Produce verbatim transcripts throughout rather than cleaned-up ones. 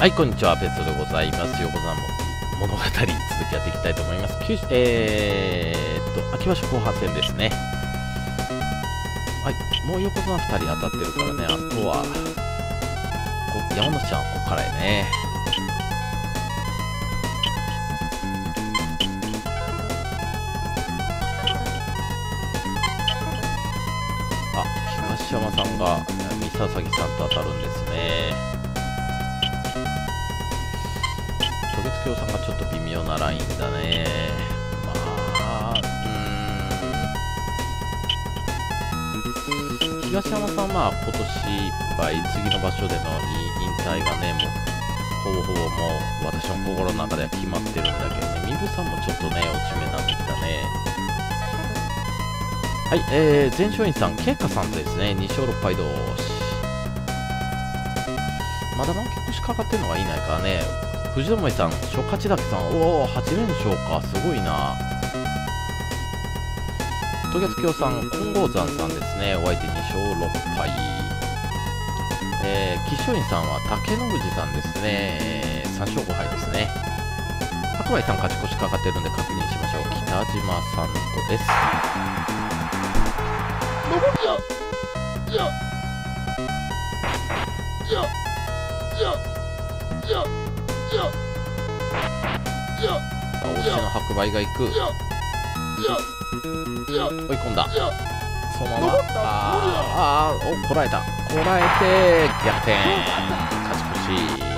はい、こんにちは、ペットでございます。横綱も物語続きやっていきたいと思います。九州えー、っと、秋場所後半戦ですね。はい、もう横綱ふたり当たってるからね、あとは、こ山之内ちゃん、ここからやね。あ、東山さんが三佐々木さんと当たるんですね。渡月橋さんがちょっと微妙なラインだね。まあ、うーん。東山さんは、まあ、今年いっぱい次の場所での引退がね、もうほぼほぼもう私の心の中では決まってるんだけどね、三部さんもちょっとね、落ち目になってきたね。はい、えー、前勝院さん、慶香さんとですね、に勝ろっぱい同士。まだ負け越しかかってるのがいないからね。藤友さん、初勝ちだけさん、おお、はち連勝か、すごいな。渡月橋さん、金剛山さんですね、お相手に勝ろっぱい。えー、吉祥院さんは竹野口さんですね、さん勝ご敗ですね。白梅さん、勝ち越しかかってるんで確認しましょう。北島さんとです。いや、いや、いや、いや、いや、さあ、推しの白梅がいく。追い込んだ。そのまま、あーあー、お、こらえた。こらえて、逆転。勝ち越し。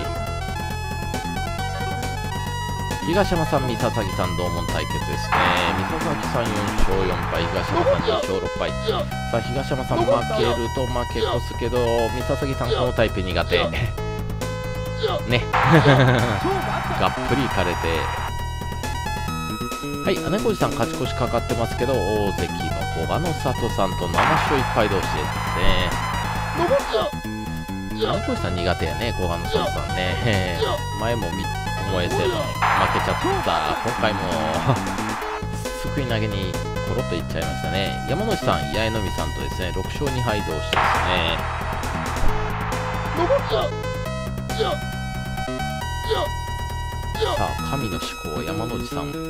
東山さん、三佐々木さん、同門対決ですね。三佐々木さんよん勝よん敗、東山さんに勝ろっ敗。さあ、東山さん負けると負け越すけど、三佐々木さん、このタイプ苦手。ね。がっぷりいかれて。はい、姉小路さん勝ち越しかかってますけど、大関の古賀の里さんとなな勝いっ敗同士ですね。姉小路さん苦手やね、古賀の里さんね。前もみ巴戦負けちゃった。今回もすくい投げにコロッといっちゃいましたね。山之内さん、八重のみさんとですね、ろく勝に敗同士ですね。さあ、神の思考、山之内さん。おお、釣った。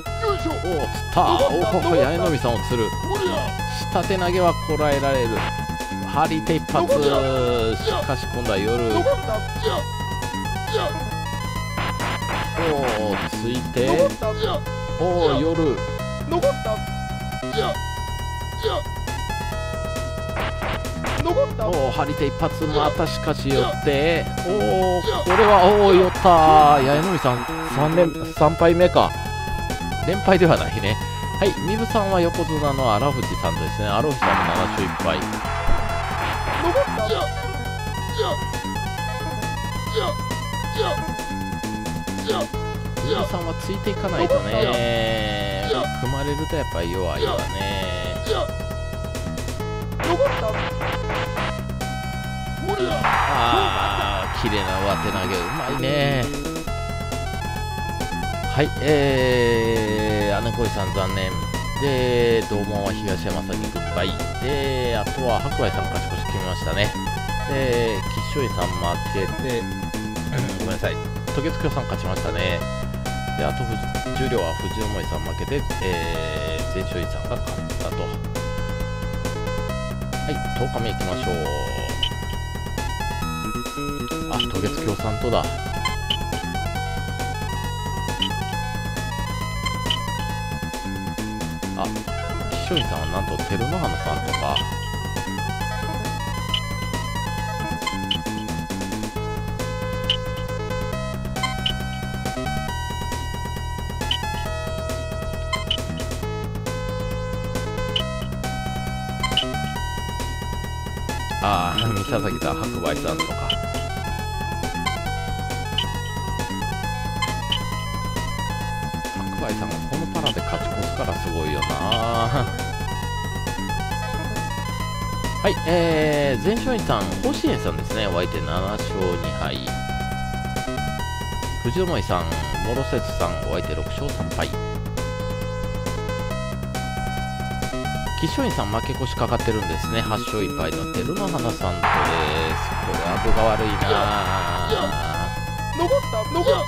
おお、八重のみさんを釣る。下手投げはこらえられる。張り手一発。しかし今度は夜。おお、ついて。おお、夜。おお、張り手一発、またしかし寄って、おお、これは、おお、寄った。八重のみさん、さん連、さん敗目か。連敗ではないね。はい、三部さんは横綱の荒藤さんですね。荒藤さんもなな勝いっ敗。三部さんはついていかないとね、組まれるとやっぱり弱いわね。ああ、綺麗な上手投げ、うまいね。はい、えー、姉小路さん残念。で、同門は東山さんにグッバイ。で、あとは白梅さん勝ち越し決めましたね。で、吉祥院さん負けて、ごめんなさい、渡月橋さん勝ちましたね。で、あと十両は藤思いさん負けて、えー、前勝院さんが勝ったと。はい、とおかめいきましょう。あ、渡月橋さんとだ。あ、吉祥院さんはなんと照ノ花さんとか。ああ、三佐々木さん、白梅さんとか。白梅さんがこのパラで勝ち越すからすごいよな。はい、えー、前勝院さん、星園さんですね、お相手なな勝に敗。藤思いさん、諸節さん、お相手ろく勝さん敗。吉祥院さん負け越しかかってるんですね。はち勝いっ敗の照ノ花さんとです。これは分が悪いな。残った。 残った。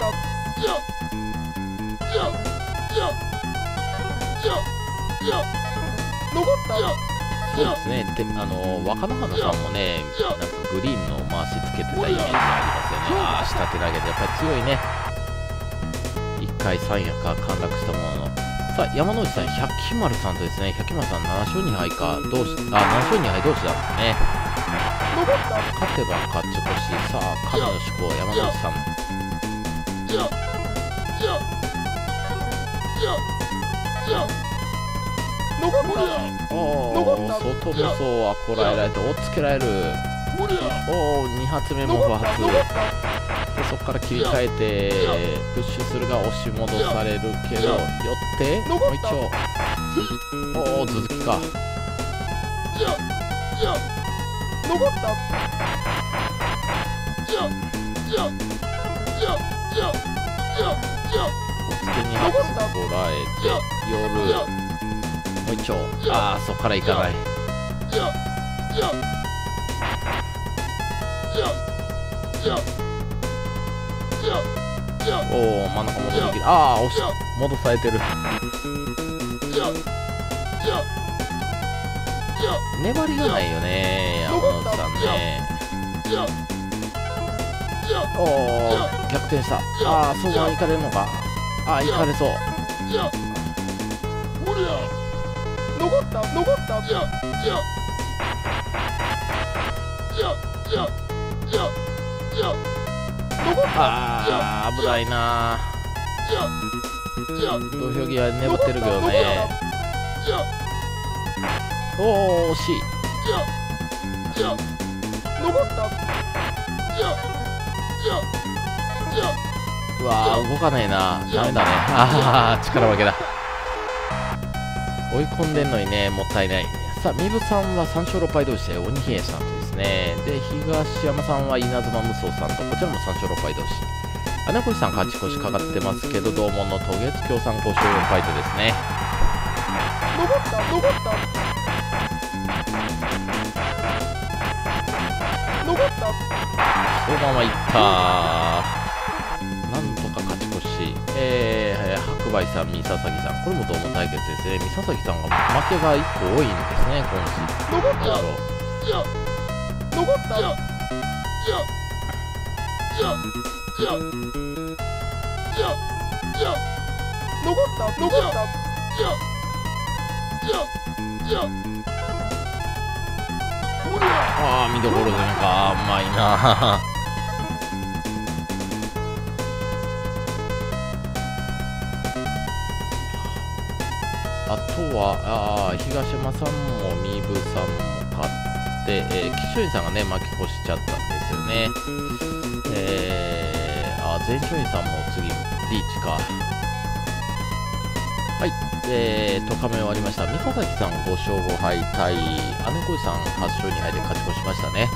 残った。 そうですね。で、あの若乃花さんもね、なんかグリーンの回しつけてたイメージありますよね。ああ、下手投げでやっぱり強いね。いっかい三役か陥落したものの。さあ、山之内さん、百鬼丸さんとですね、百鬼丸さんなな勝に敗か、同士、あ、なな勝に敗同士なんですね。勝てば勝ち越し。さあ、神の志向、山之内さん。おお、外無双はこらえられて、追っつけられる。おお、に発目も不発。で、そこから切り替えて、プッシュするが押し戻されるけど、寄って、もう一丁。おお、続きか。 残った。 おつけに発こらえて、寄る。もう一丁。ああ、そこからいかない。おお、真ん中戻りきる。ああ、押し戻されてる。粘りがないよね、山之内さんね。おお、逆転した。ああ、そこまでいかれるのか。ああ、いかれそう。 残った。残った。 ああ、危ないな。土俵際粘ってるけどね。おお、惜しい。 残った。 うわー、動かないな。ダメだね。ああ、力負けだ。追い込んでんのにね、もったいない。さあ、三部さんはさん勝ろっ敗同士で鬼姫さんとですね。で、東山さんは稲妻無双さんと、こちらもさん勝ろっ敗同士。穴越さん勝ち越しかかってますけど、同門の渡月橋さんご勝よん敗とですね。 残った。残った。残った。 そのままいったー。なんとか勝ち越し。えー、白梅さん、三佐々木さん。これも同門対決ですね。三佐々木さんが負けがいっこ多いんですね、今シーズン。 残った。残った。残った。残った。 ああ、見どころでんか。うまいな。あとは、あ東山さんも三部さんも勝って、えー、岸尾さんがね、負け越しちゃったんですよね。えー、あ、全勝員さんも次、リーチか。はい、えー、とかめ終わりました。三佐々木さんご勝ご敗対、姉小路さんはち勝に敗で勝ち越しましたね。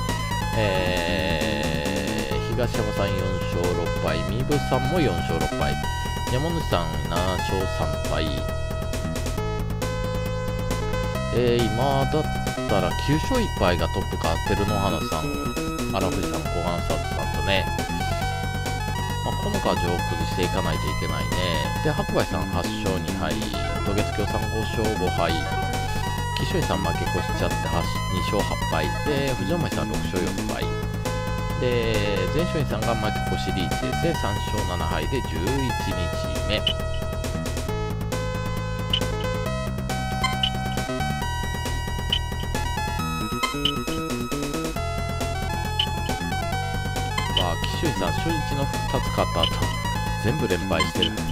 えー、東山さんよん勝ろっ敗、三部さんもよん勝ろっ敗、山主さんなな勝さん敗。えー、今だったらきゅう勝いっ敗がトップか、照ノ花さん、荒藤さん、小雁サートさんとね、まあ、この舵を崩していかないといけないね。で、白梅さんはち勝に敗、渡月橋さんご勝ご敗、岸尾さん負け越しちゃってに勝はち敗、で、藤山さんろく勝よん敗、で、全勝員さんが負け越しリーチですね、さん勝なな敗でじゅういちにちめ。岸尾さん、初日のふたつ勝った後全部連敗してる。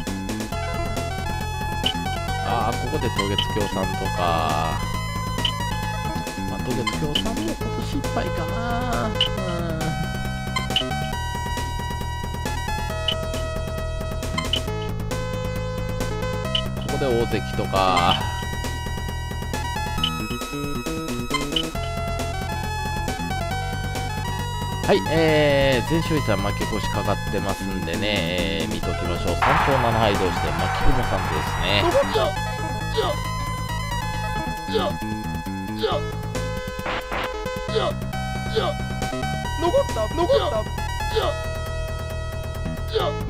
ああ、ここで渡月橋さんとか、まあ、渡月橋さんも今年いっ敗かな。うん、ここで大関とか。はい、えー、全勝員さん負け越しかかってますんでね、えー、見ときましょう。さん勝なな敗同士で牧雲さんとですね。 残った。残った。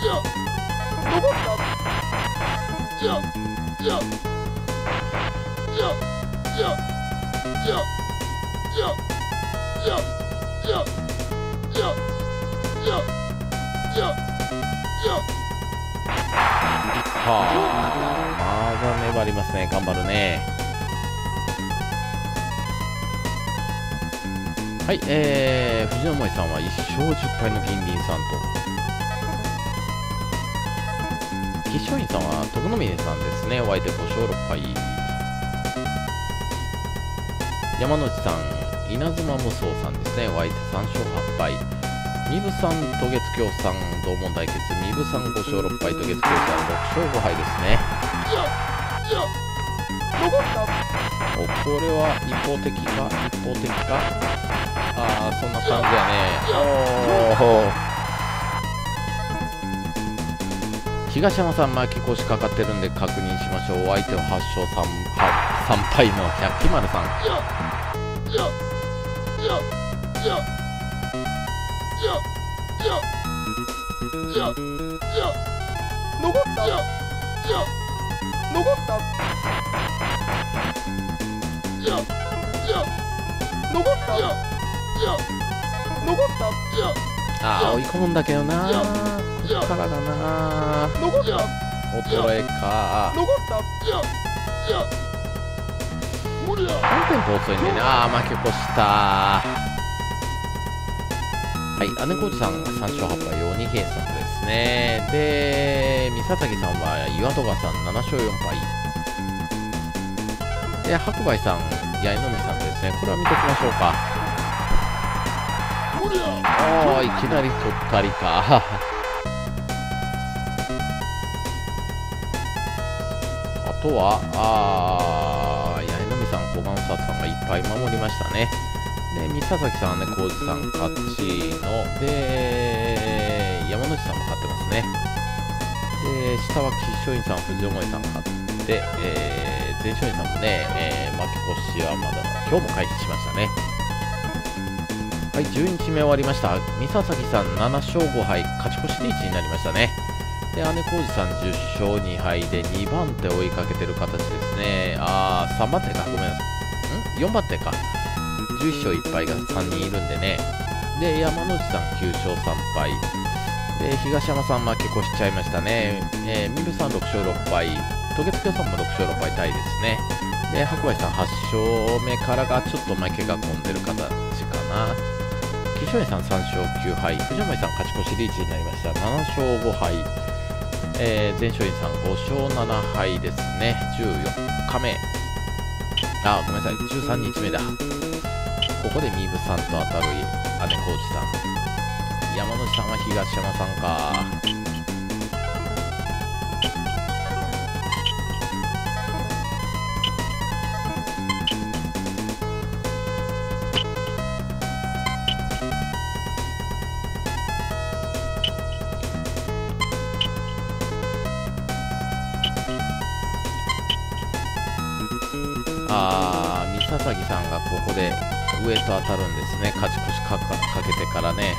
はあ、まだ粘りますね。頑張るね。はい、えー、藤野萌さんはいっ勝じゅっ敗の銀鱗さんと、吉祥院さんは徳峰さんですね。お相手ご勝ろっ敗。山之内さん、稲妻無双さんですね。お相手さん勝はっ敗。三部さん、渡月橋さん、同門対決。三部さんご勝ろっ敗、渡月橋さんろく勝ご敗ですね。お、これは一方的か一方的か。ああ、そんな感じやね。おお、東山さん負け越しかかってるんで確認しましょう。お相手ははち勝 さん, さん敗の百鬼丸さん。 残った残った残った残ったああ、追い込むんだけどな。こっからだな。 残った衰えか。 残ったさんテンポ遅いんでね。ああ、負け越した。はい、姉小路さんがさん勝はっ敗、鬼平さんですね。で、三崎さんは岩戸川さんなな勝よん敗。で、白梅さん、八重のみさんですね。これは見ときましょうか。ああ、いきなり取ったりか。あとは、ああ、八重のみさん、小雁さんがいっぱい守りましたね。で、三崎さんはね、浩二さん勝ちの、で、山之内さんも勝ってますね。で、下は吉祥院さん、藤尾萌さん勝って、えー、前松院さんもね、えー、負け越しはまだ、今日も回避しましたね。はい、じゅうにちめ終わりました。三崎さんなな勝ご敗、勝ち越しリーチになりましたね。で、姉浩二さんじゅっ勝に敗でにばん手追いかけてる形ですね。あー、さんばん手か、ごめんなさい。ん ?よんばん手か。じゅういっ勝いっ敗がさんにんいるんでね。で、山之内さんきゅう勝さん敗。で、東山さん負け越しちゃいましたね。えー、三部さんろく勝ろっ敗。渡月橋さんもろく勝ろっ敗タイですね。で、白梅さんはち勝目からがちょっと負けが込んでる形かな。吉祥院さんさん勝きゅう敗。藤森さん勝ち越しリーチになりました。なな勝ご敗。えー、前松院さんご勝なな敗ですね。じゅうよっかめ。あ、ごめんなさい。じゅうさんにちめだ。ここで三部さんと当たる姉浩二さん。山之内さんは東山さんか。あー、三崎さんがここで上と当たるんですね。勝ち越しか か, かけてからね。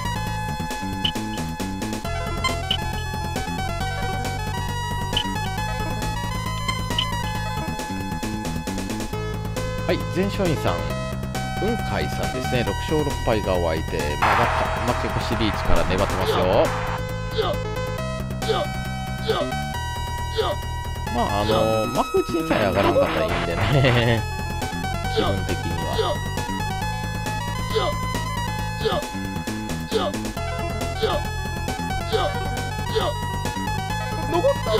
はい、前松院さん、雲海さんですね。ろく勝ろっ敗がお相手。まだ負け越しリーチから粘ってますよ。まあ、あのー、幕内にさえ上がらんかったらいいんでね。気分的には。 残った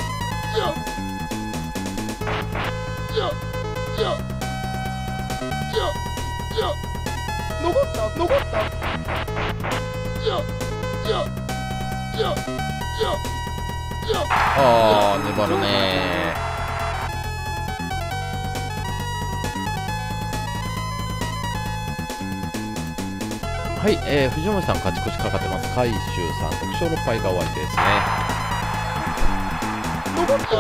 残った残ったあー、粘るね。はい、えー、藤森さん勝ち越しかかってます。海舟さんろく勝ろっ敗がお相手ですね。 残った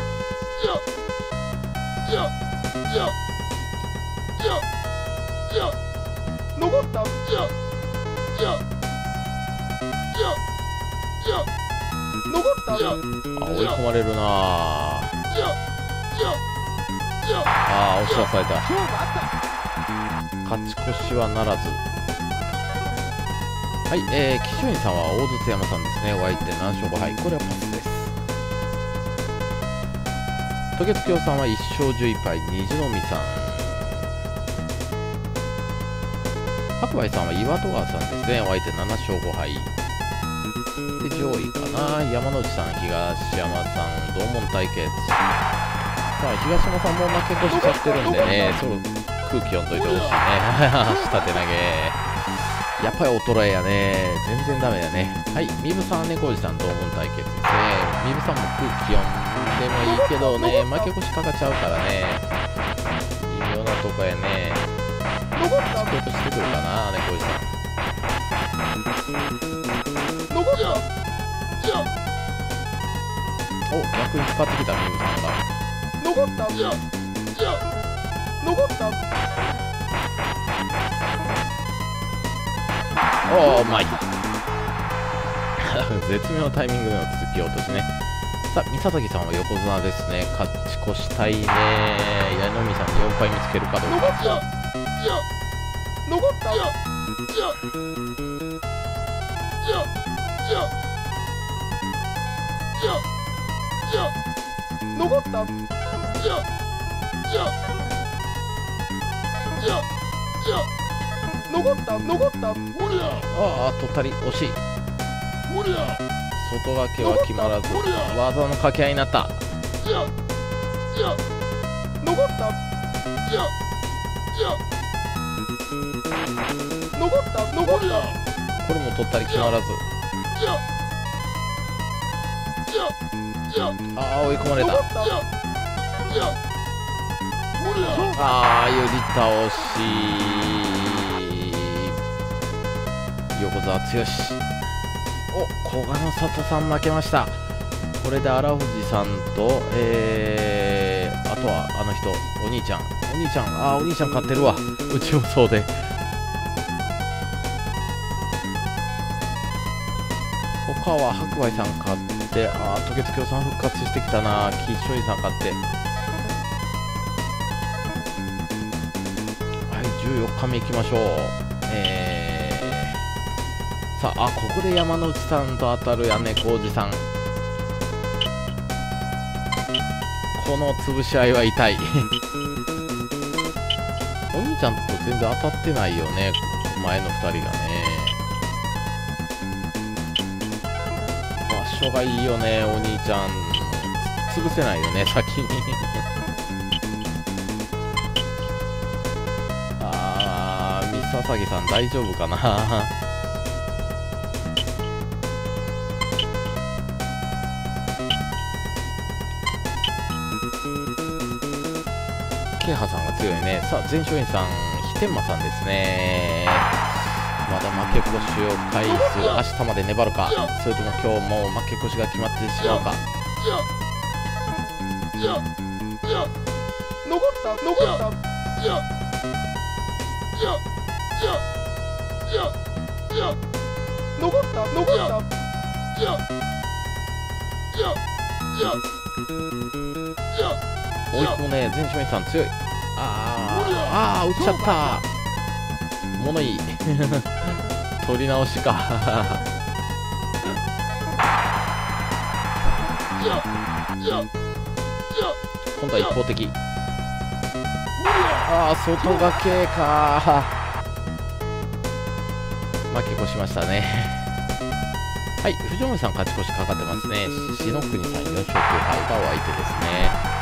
残った残ったあ、追い込まれるなあ。あー、押し出された。 勝負あった勝ち越しはならず。はい、えー、騎手員さんは大筒山さんですね。お相手なな勝ご敗。これはパスです。渡月橋さんはいっ勝じゅういっ敗。虹の海さん。白梅さんは岩戸川さんですね。お相手なな勝ご敗。で、上位かな。山之内さん、東山さん、同門対決。さあ、東山さんも負け越しちゃってるんでね、そう空気読んどいてほしいね。下手投げ。やっぱり衰えやね。全然ダメだね。はい、ミブさん、猫おじさん、同門対決ですね。ミブさんも空気読んでもいいけどね、負け越しかかっちゃうからね。微妙なとこやね。 残った突き落としてくるかな、猫おじさん。 残ったお、逆に使ってきた、ミブさんが。 残った残ったおー、うまい。絶妙なタイミングでの突き落としね。さあ、三佐崎さんは横綱ですね。勝ち越したいね。矢野海さんによん敗見つけるかどうか。 残った残った残った残った残ったああ、とったり惜しい。外掛けは決まらず、技の掛け合いになった。 残った残った残ったこれもとったり決まらず。ああ、追い込まれた。ああ、より倒し。横澤剛。お、古賀の里さん負けました。これで荒藤さんと、えー、あとはあの人、お兄ちゃん。お兄ちゃん、ああ、お兄ちゃん勝ってるわ。うちもそうで。他は白梅さん勝って、ああ、渡月橋さん復活してきたな。岸翔井さん勝って。はい、じゅうよっかめいきましょう。えー、さあ、あ、ここで山之内さんと当たるやね、浩二さん。この潰し合いは痛い。お兄ちゃんと全然当たってないよね、前のふたりがね。場所がいいよね、お兄ちゃん。つ潰せないよね、先に。あー、三佐々木さん大丈夫かな。ケイハさんが強いね。さあ、前勝院さん、飛天馬さんですね。まだ負け越しを返す。明日まで粘るか、それとも今日も負け越しが決まってしまうか。 残った残った残った残った追い込むね、前勝院さん強い。あーあー、打っちゃった。物いい。取り直しか。今度は一方的。ああ、外掛けか。負け越しましたね。はい、藤森さん勝ち越しかかってますね。篠国さんよん勝きゅう敗がお相手ですね。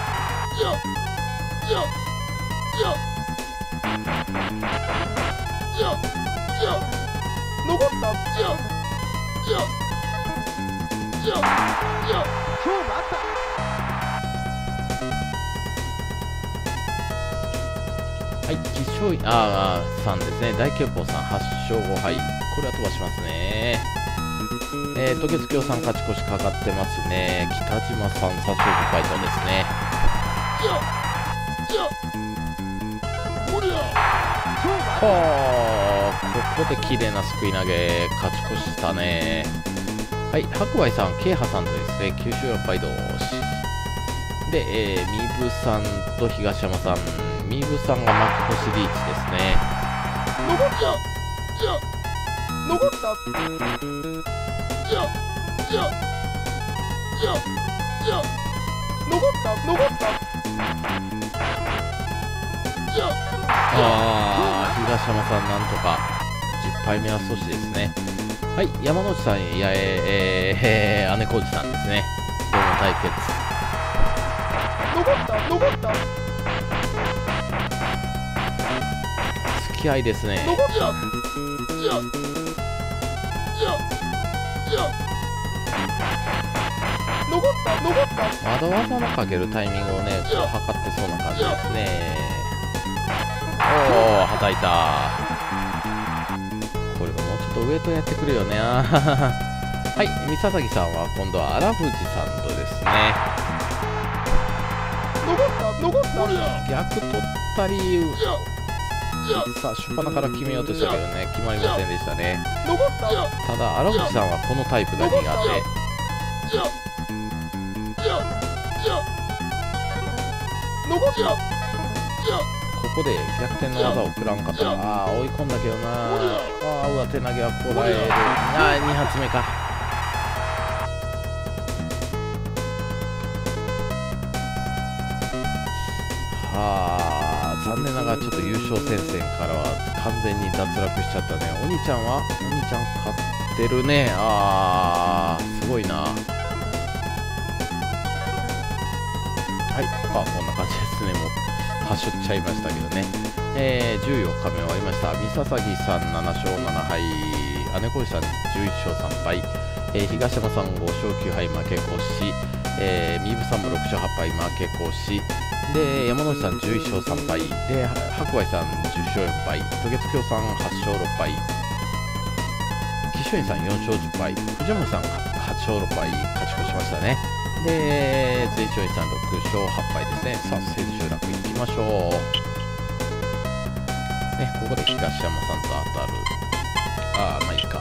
残った勝負あったはい、吉祥院あーさんですね。大憲法さんはち勝ご敗。これは飛ばしますね。えー、渡月橋さん勝ち越しかかってますね。北島さんさん勝ご敗とですね。はあ、ここで綺麗なすくい投げ勝ち越したね。 はい、白梅さん、慶波さんとですね、九州四敗同士。で、えー、ミブさんと東山さん、ミブさんが負け越しリーチですね。 残った残った残った残ったあー、東山さんなんとかじゅっぱいめは阻止ですね。はい、山之内さん、いや、えー、えー、姉小路さんですね。どうも対決。 残った残った付き合いですね。 残った残った残ったまだ技のかけるタイミングをね、こう測ってそうな感じですね。おー、はたいた。これももうちょっとウエイトやってくるよね。あははは。はい、三佐々木さんは今度は荒藤さんとですね、 残った残った逆取ったり、さあ初っ端から決めようとしたけどね、決まりませんでしたね。 残ったただ荒藤さんはこのタイプが苦手。 残ったここで逆転の技を食らんかったら、ああ追い込んだけどな。ああ上手投げはこらえる。ああに発目か。はあ残念ながらちょっと優勝戦線からは完全に脱落しちゃったね。お兄ちゃんはお兄ちゃん勝ってるね。ああすごいな。はい、他はこんな感じですね。もうはしょっちゃいましたけどね。えー、じゅうよっかめ終わりました。三佐々木さんななしょうななはい、姉小路さんじゅういっしょうさんぱい、えー、東山さんごしょうきゅうはい負け越し、えー、ミーブさんもろくしょうはっぱい負け越しで、山之内さんじゅういっしょうさんぱいで、白梅さんじゅっしょうよんぱい、渡月橋さんはちしょうろっぱい、貴州院さんよんしょうじゅっぱい、藤森さんはちしょうろっぱい勝ち越しましたね。で、随所院さんろくしょうはっぱいですね。さあ、千秋楽いきましょう。ね、ここで東山さんと当たる。ああ、まあいいか。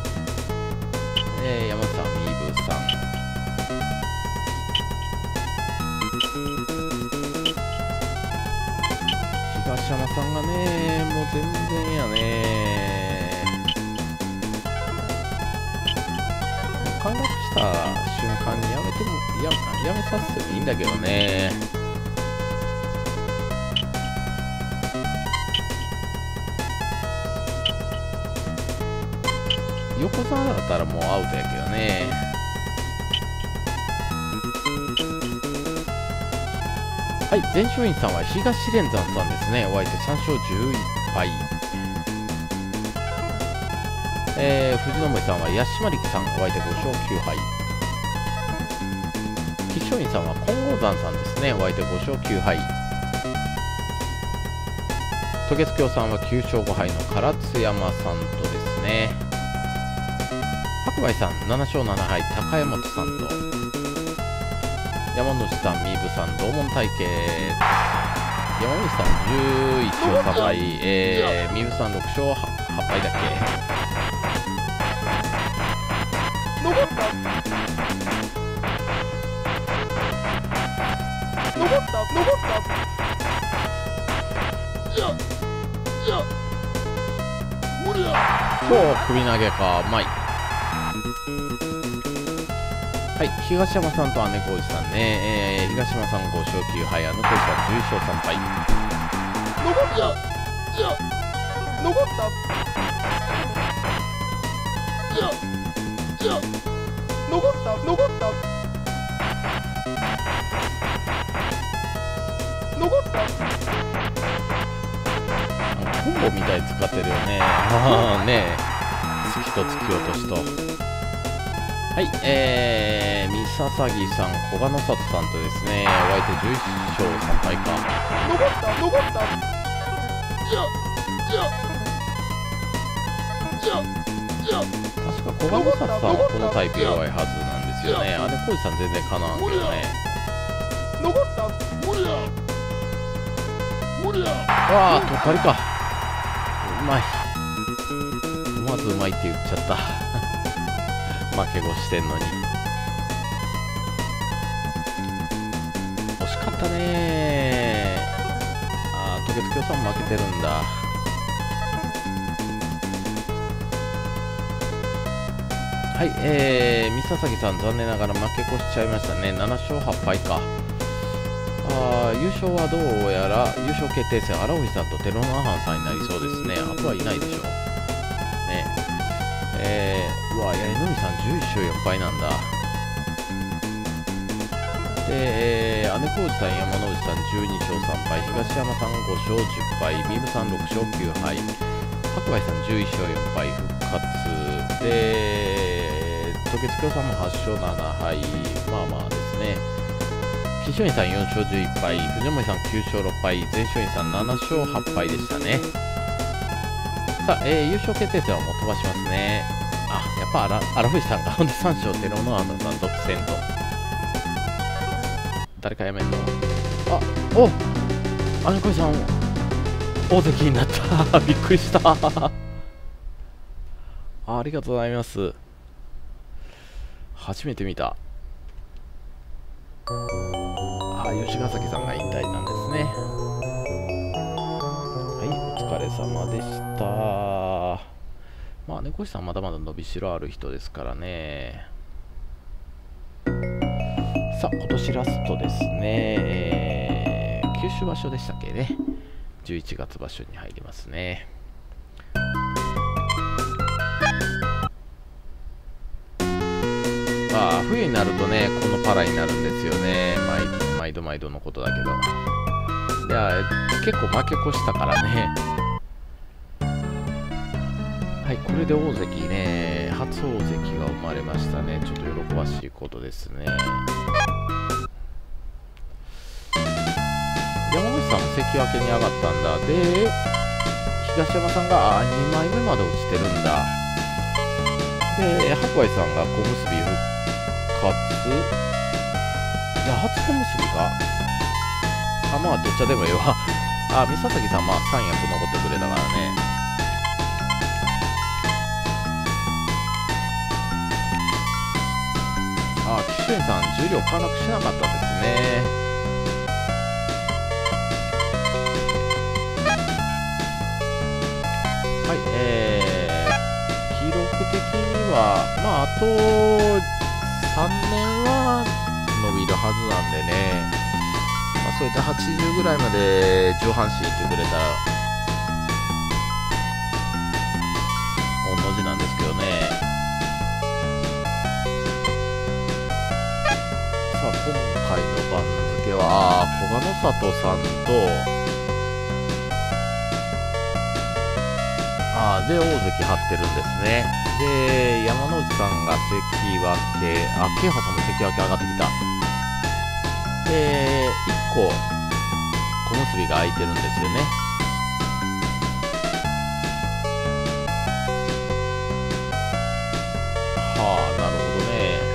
えー、山内さん、ミーブさん。東山さんがね、もう全然やね。陥落した瞬間にやめても、や、やめさせてもいいんだけどね。横綱だったらもうアウトやけどね。はい、全勝院さんは東連山さんですね。お相手さんしょうじゅういっぱい。えー、藤野森さんは八島力さん、お相手ごしょうきゅうはい。吉祥院さんは金剛山さんですね。お相手ごしょうきゅうはい。渡月橋さんはきゅうしょうごはいの唐津山さんとですね。白梅さんななしょうななはい、高山本さんと。山之内さん、ミーブさん、同門対決。山之内さんじゅういっしょうさんぱい、えー、ミーブさんろくしょうはっぱいだっけ。 残った残った残ったそう、首投げか、うまい。はい、東山さんと姉小路さんね、えー、東山さんごしょうきゅうはい、姉小路さんじゅういっしょうさんぱい。 残った残った残った残った残ったコンボみたいに使ってるよね。ねえ、月と突き落としと。はい、えー、三佐々木さん、古賀野里さんとですね、お相手じゅういっしょうさんぱいか。 残った残った確か古賀野里さんはこのタイプ弱いはずなんですよね。姉小路さん全然かなわんけどね。 残った無理だ無理だ。 わあ、とったりか。うまい。思わずうまいって言っちゃった。 負け越してんのに。惜しかったねー。あー、渡月橋さんも負けてるんだ。はい、えー、三佐々木さん残念ながら負け越しちゃいましたね。なな勝はち敗か。あー、優勝はどうやら優勝決定戦荒堀さんとテロナハンさんになりそうですね。あとはいないでしょうね。えー、うわ、八重のみさんじゅういっ勝よん敗なんだ。で、えー、姉小路さん山之内さんじゅうに勝さん敗、東山さんご勝じゅっ敗、ビームさんろく勝きゅう敗、白梅さんじゅういっ勝よん敗復活で、渡月橋さんもはち勝なな敗、まあまあですね。騎手院さんよん勝じゅういっ敗、藤森さんきゅう勝ろく敗、前勝院さんなな勝はち敗でしたね。さあ、えー、優勝決定戦はもう飛ばしますね。あ、やっぱ荒荒藤さんがほんでさん勝、テロノアンさん独占と。誰かやめんの？あ、お姉小路さん、大関になった。びっくりした。あ、ありがとうございます。初めて見た。あ、吉ヶ崎さんが引退なんですね。はい、お疲れ様でした。まあ、猫石さんまだまだ伸びしろある人ですからね。さあ、今年ラストですね。えー、九州場所でしたっけね。じゅういちがつ場所に入りますね。ああ、冬になるとね、このパラになるんですよね。毎毎度毎度のことだけど。いや、結構負け越したからね。はい、これで大関ね、初大関が生まれましたね。ちょっと喜ばしいことですね。山口さんも関脇に上がったんだ。で、東山さんがあにまいめまで落ちてるんだ。で、白梅さんが小結復活。いや、初小結か。あ、まあ、どっちでもいいわ。あ、三佐々木さん、まあ、三役残ってくれたからね。あ、騎手院さん、重量陥落しなかったですね。はい、えー、記録的には、まあ、あとさんねんは伸びるはずなんでね、まあ、そういったはちじゅうぐらいまで上半身いってくれたら、御の字なんですけどね。さあ、今回の番付は、古賀野里さんと、あで、大関張ってるんですね。で、山之内さんが関脇、あ、慶波さんも関脇上がってきた。で、いっこ、小結が空いてるんですよね。はあ、なるほどね。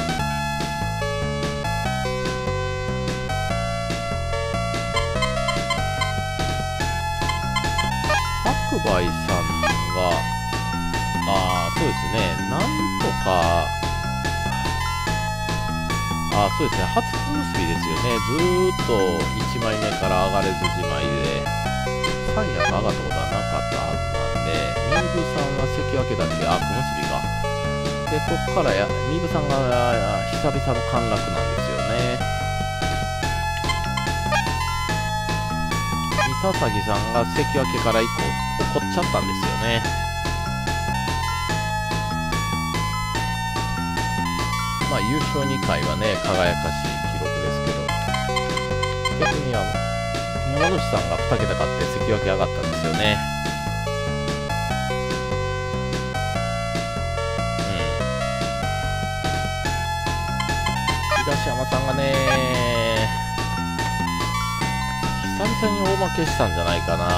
白梅さんが、ああ、そうですね、なんとか、ああ、そうですね、初小結ですよね、ずーっといちまいめから上がれずじまいで、さん役上がったことはなかったはずなんで、ミーブさんは関脇だけ、あ、小結か。で、こっからや、ミーブさんが久々の陥落なんですよね。三佐々木さんが関脇から以降怒っちゃったんですよね。まあ優勝にかいはね輝かしい記録ですけど、逆には山口さんがに桁勝って関脇上がったんですよね。うん、東山さんがね久々に大負けしたんじゃないかな。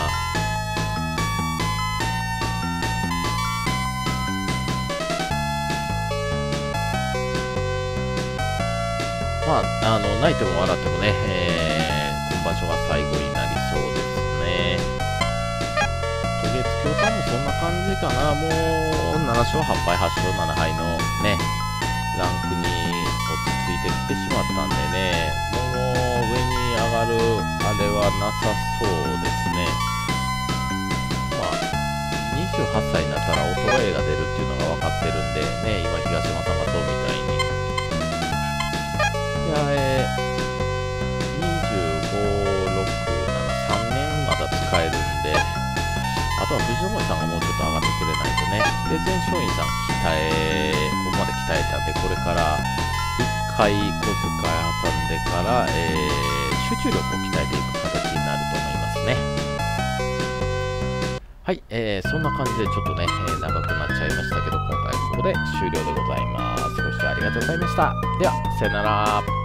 まあ、あの泣いても笑ってもね、えー、今場所が最後になりそうですね。渡月橋さんもそんな感感じかな。もうなな勝はっ敗はち勝なな敗のね、ランクに落ち着いてきてしまったんでね、もう上に上がるあれはなさそうですね。まあ、にじゅうはっさいになったら衰えが出るっていうのが分かってるんでね、今東山さんがそうみたいに。いや、えー、にじゅうご、ろく、なな、さんねんまだ使えるんで、あとは藤森さんがもうちょっと上がってくれないとね。で、全松院さん鍛え、ここまで鍛えたんで、これからいっかい小遣い挟んでから、えー、集中力を鍛えていく形になると思いますね。はい、えー、そんな感じでちょっとね、えー、長くなっちゃいましたけど、今回ここで終了でございます。ご視聴ありがとうございました。では、さよなら。